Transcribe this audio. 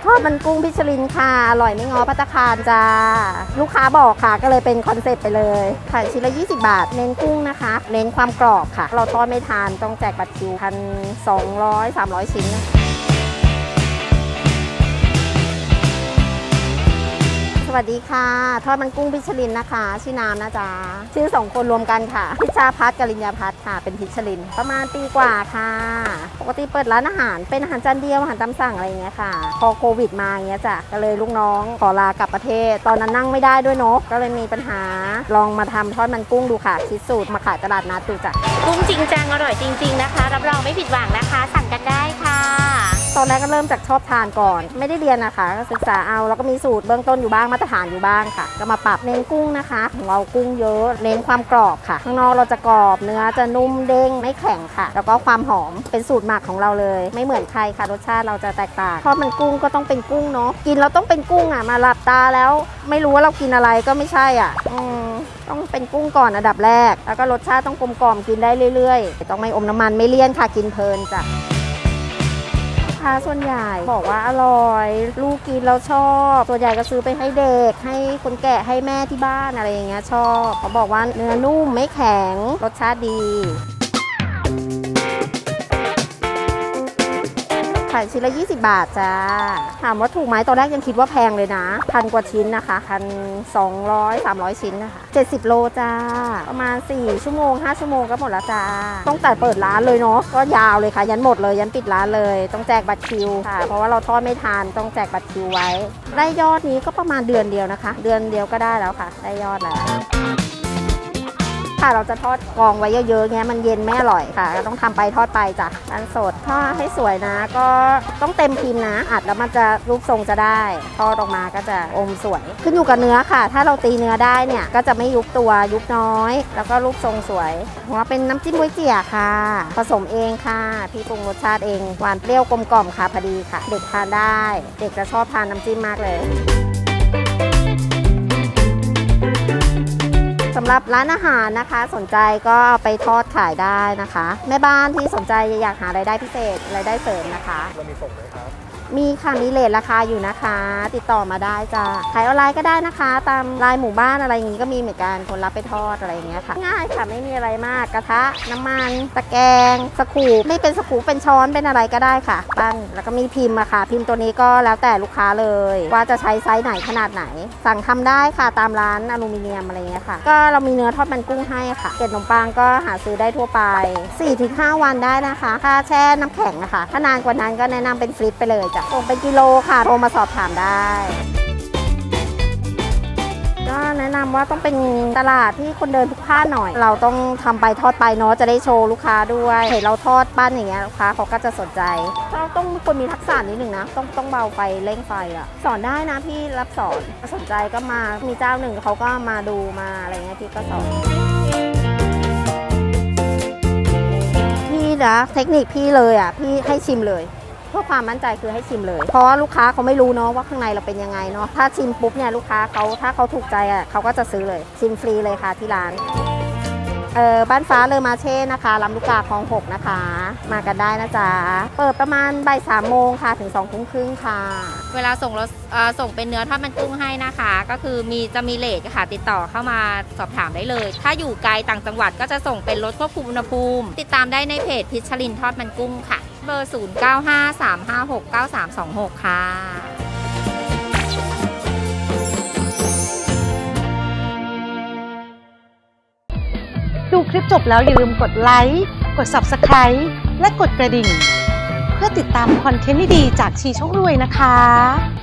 ทอดมันกุ้งพิชลินค่ะอร่อยไม่ง้อภัตตาคารจ้าลูกค้าบอกค่ะก็เลยเป็นคอนเซ็ปต์ไปเลยขายชิ้นละ20 บาทเน้นกุ้งนะคะเน้นความกรอบค่ะเราทอดไม่ทานต้องแจกบัตรคิว1,200-300 ชิ้นสวัสดีค่ะทอดมันกุ้งพิชลินนะคะชื่อน้ำนะจ๊ะชื่อ2 คนรวมกันค่ะพิชาพัฒน์กลิญญาพัฒน์ค่ะเป็นพิชลินประมาณปีกว่าค่ะปกติเปิดร้านอาหารเป็นอาหารจานเดียวอาหารตามสั่งอะไรอย่างเงี้ยค่ะพอโควิดมาอย่างเงี้ยจ้ะก็เลยลูกน้องขอลากลับประเทศตอนนั้นนั่งไม่ได้ด้วยเนาะก็เลยมีปัญหาลองมาทำทอดมันกุ้งดูค่ะคิดสูตรมาขายตลาดนัดดูจ้ะกุ้งจริงจังอร่อยจริงๆนะคะรับรองไม่ผิดหวังนะคะสั่งกันได้ค่ะตอนแรกก็เริ่มจากชอบทานก่อนไม่ได้เรียนนะคะก็ศึกษาเอาแล้วก็มีสูตรเบื้องต้นอยู่บ้างมาตรฐานอยู่บ้างค่ะก็มาปรับเน้นกุ้งนะคะของเรากุ้งเยอะเน้นความกรอบค่ะข้างนอกเราจะกรอบเนื้อจะนุ่มเด้งไม่แข็งค่ะแล้วก็ความหอมเป็นสูตรหมักของเราเลยไม่เหมือนใครค่ะรสชาติเราจะแตกต่างทอดมันกุ้งก็ต้องเป็นกุ้งเนาะกินเราต้องเป็นกุ้งอ่ะมาหลับตาแล้วไม่รู้ว่าเรากินอะไรก็ไม่ใช่อ่ะต้องเป็นกุ้งก่อนอันดับแรกแล้วก็รสชาติต้องกลมกล่อมกินได้เรื่อยๆต้องไม่อมน้ำมันไม่เลี่ยนค่ะกินเพลินจ้ะส่วนใหญ่บอกว่าอร่อยลูกกินแล้วชอบส่วนใหญ่ก็ซื้อไปให้เด็กให้คนแก่ให้แม่ที่บ้านอะไรอย่างเงี้ยชอบเขาบอกว่าเนื้อนุ่มไม่แข็งรสชาติดีขายชิ้นละ20 บาทจ้าถามว่าถูกไหมตอนแรกยังคิดว่าแพงเลยนะ1,000 กว่าชิ้นนะคะ1,200-300 ชิ้นนะคะ70 โลจ้าประมาณ4 ชั่วโมง5 ชั่วโมงก็หมดแล้วจ้าต้องแต่เปิดร้านเลยเนาะก็ยาวเลยค่ะยันหมดเลยยันปิดร้านเลยต้องแจกบัตรคิวค่ะเพราะว่าเราทอดไม่ทานต้องแจกบัตรคิวไว้ได้ยอดนี้ก็ประมาณเดือนเดียวนะคะเดือนเดียวก็ได้แล้วค่ะได้ยอดแล้วเราจะทอดกองไว้เยอะๆเงี้ยมันเย็นไม่อร่อยค่ะต้องทำไปทอดไปจ้ะอันสดทอดให้สวยนะก็ต้องเต็มพิมพ์นะอัดแล้วมันจะรูปทรงจะได้ทอดออกมาก็จะอมสวยขึ้นอยู่กับเนื้อค่ะถ้าเราตีเนื้อได้เนี่ยก็จะไม่ยุบตัวยุบน้อยแล้วก็รูปทรงสวยหัวเป็นน้ำจิ้มบ๊วยเจี๋ยค่ะผสมเองค่ะพี่ปรุงรสชาติเองหวานเปรี้ยวกลมกล่อมค่ะพอดีค่ะเด็กทานได้เด็กจะชอบทานน้ำจิ้มมากเลยสำหรับร้านอาหารนะคะสนใจก็เอาไปทอดขายได้นะคะแม่บ้านที่สนใจอยากหารายได้พิเศษรายได้เสริมนะคะเรามีส่งไหมครับมีค่ะมีเรทราคาอยู่นะคะติดต่อมาได้จ้ะขายออนไลน์ก็ได้นะคะตามไลน์หมู่บ้านอะไรอย่างนี้ก็มีเหมือนกันคนรับไปทอดอะไรอย่างเงี้ยค่ะง่ายค่ะไม่มีอะไรมากกระทะน้ำมันตะแกรงสกู๊ปไม่เป็นสกู๊ปเป็นช้อนเป็นอะไรก็ได้ค่ะปั้นแล้วก็มีพิมพ์อะค่ะพิมพ์ตัวนี้ก็แล้วแต่ลูกค้าเลยว่าจะใช้ไซส์ไหนขนาดไหนสั่งทำได้ค่ะตามร้านอลูมิเนียมอะไรเงี้ยค่ะก็เรามีเนื้อทอดมันกุ้งให้ค่ะเกล็ดขนมปังก็หาซื้อได้ทั่วไป 4-5 วันได้นะคะถ้าแช่น้ำแข็งอะค่ะถ้านานกว่านั้นก็แนะนำเป็นฟรีซไปเลยจ้ะส่งเป็นกิโลค่ะโทรมาสอบถามได้ก็แนะนำว่าต้องเป็นตลาดที่คนเดินพลุกพล่านหน่อยเราต้องทำไปทอดไปเนาะจะได้โชว์ลูกค้าด้วยเห็นเราทอดปั้นอย่างเงี้ยลูกค้าเขาก็จะสนใจเราต้องคนมีทักษะนิดหนึ่งนะต้องเบาไฟเร่งไฟอะสอนได้นะพี่รับสอนสนใจก็มามีเจ้าหนึ่งเขาก็มาดูมาอะไรเงี้ยพี่ก็สอนพี่นะเทคนิคพี่เลยอ่ะพี่ให้ชิมเลยเพื่อความมั่นใจคือให้ชิมเลยเพราะว่าลูกค้าเขาไม่รู้เนาะว่าข้างในเราเป็นยังไงเนาะถ้าชิมปุ๊บเนี่ยลูกค้าเขาถ้าเขาถูกใจอ่ะเขาก็จะซื้อเลยชิมฟรีเลยค่ะที่ร้านบ้านฟ้าเลอมาเช่นะคะลำลูกกาคลอง 6นะคะมากันได้นะจ๊ะเปิดประมาณบ่าย 3 โมงค่ะถึง 2 ทุ่มครึ่งค่ะเวลาส่งเราส่งเป็นเนื้อทอดมันกุ้งให้นะคะก็คือจะมีเรทค่ะติดต่อเข้ามาสอบถามได้เลยถ้าอยู่ไกลต่างจังหวัดก็จะส่งเป็นรถควบคุมอุณหภูมิติดตามได้ในเพจพิชลินทอดมันกุ้งค่ะเบอร์ 0953569326 ค่ะดูคลิปจบแล้วอย่าลืมกดไลค์ กด Subscribe และกดกระดิ่งเพื่อติดตามคอนเทนต์ดีๆจากชีช่องรวยนะคะ